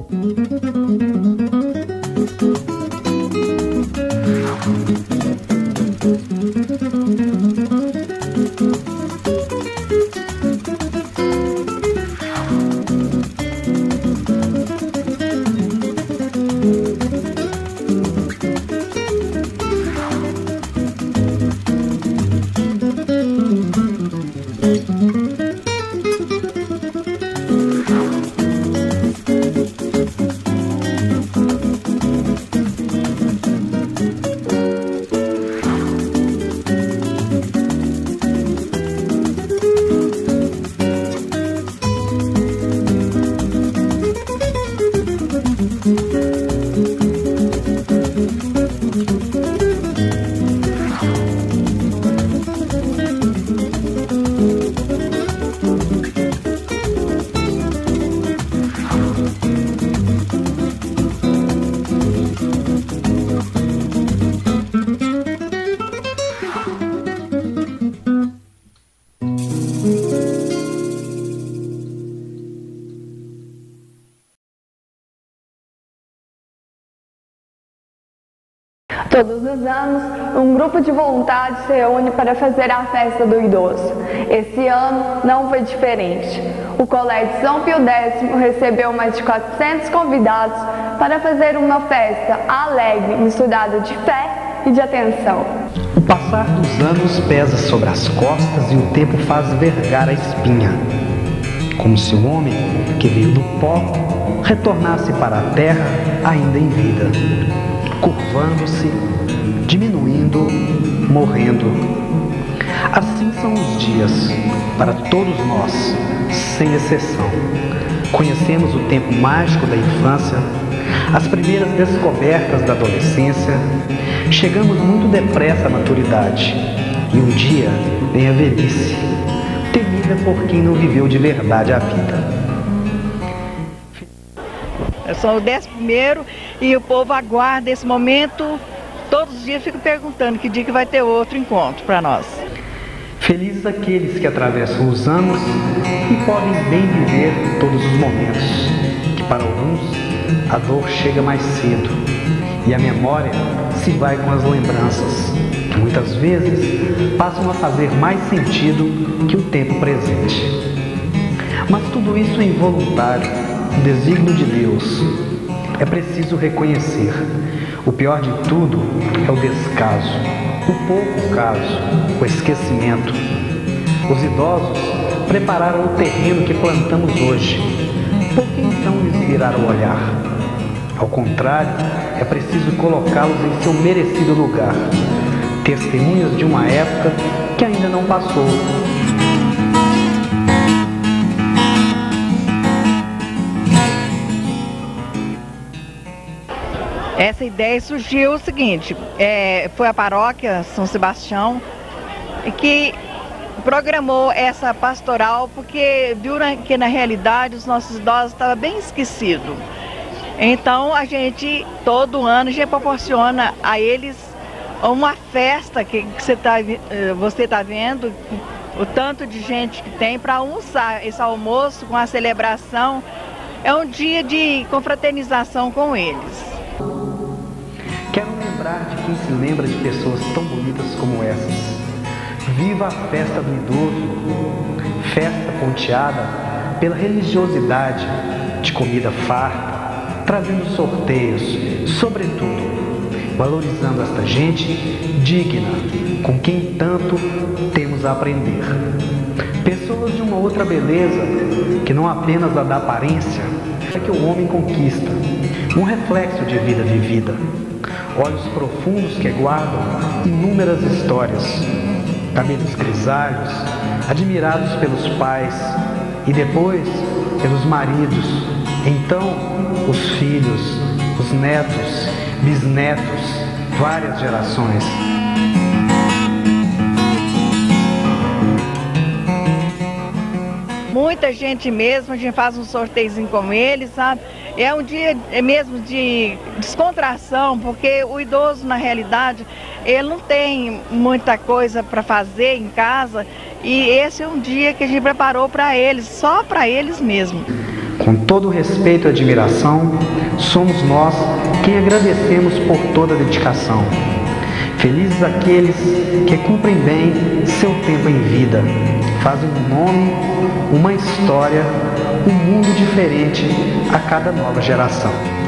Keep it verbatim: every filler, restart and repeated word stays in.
Todos os anos, um grupo de voluntários se reúne para fazer a festa do idoso. Esse ano não foi diferente. O Colégio São Pio Décimo recebeu mais de quatrocentos convidados para fazer uma festa alegre, misturada de fé e de atenção. O passar dos anos pesa sobre as costas e o tempo faz vergar a espinha. Como se o homem que veio do pó retornasse para a terra ainda em vida, curvando-se, diminuindo, morrendo. Assim são os dias para todos nós, sem exceção. Conhecemos o tempo mágico da infância, as primeiras descobertas da adolescência, chegamos muito depressa à maturidade e um dia vem a velhice, temida por quem não viveu de verdade a vida. Eu sou o décimo primeiro e o povo aguarda esse momento. Todos os dias fico perguntando que dia que vai ter outro encontro para nós. Felizes aqueles que atravessam os anos e podem bem viver todos os momentos, que para alguns a dor chega mais cedo e a memória se vai com as lembranças, que muitas vezes passam a fazer mais sentido que o tempo presente. Mas tudo isso é involuntário, um desígnio de Deus. É preciso reconhecer. O pior de tudo é o descaso, o pouco caso, o esquecimento. Os idosos prepararam o terreno que plantamos hoje. Por que então lhes virar o olhar? Ao contrário, é preciso colocá-los em seu merecido lugar, testemunhas de uma época que ainda não passou. Essa ideia surgiu o seguinte, é, foi a paróquia São Sebastião que programou essa pastoral porque viu que na realidade os nossos idosos estavam bem esquecidos. Então a gente, todo ano, a gente proporciona a eles uma festa que, que você está você tá vendo, o tanto de gente que tem para almoçar. Esse almoço com a celebração é um dia de confraternização com eles. Quero lembrar de quem se lembra de pessoas tão bonitas como essas. Viva a festa do idoso, festa ponteada pela religiosidade, de comida farta, trazendo sorteios, sobretudo, valorizando esta gente digna, com quem tanto temos a aprender. Pessoas de uma outra beleza, que não apenas a da aparência, é que o homem conquista, um reflexo de vida vivida. Olhos profundos que guardam inúmeras histórias, cabelos grisalhos, admirados pelos pais e depois pelos maridos, então os filhos, os netos, bisnetos, várias gerações. Muita gente mesmo, a gente faz um sorteiozinho com eles, sabe? É um dia mesmo de descontração, porque o idoso, na realidade, ele não tem muita coisa para fazer em casa e esse é um dia que a gente preparou para eles, só para eles mesmo. Com Com todo respeito e admiração, somos nós quem agradecemos por toda a dedicação. Felizes aqueles que cumprem bem seu tempo em vida, fazem um nome, uma história, um mundo diferente a cada nova geração.